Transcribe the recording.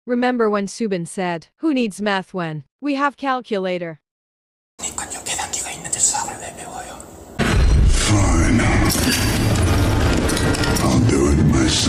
Remember when Soobin said, "Who needs math when we have calculator?" 그러니까요, 계산기가 있는데 수학을 왜 배워요? Fine. I'll do it myself.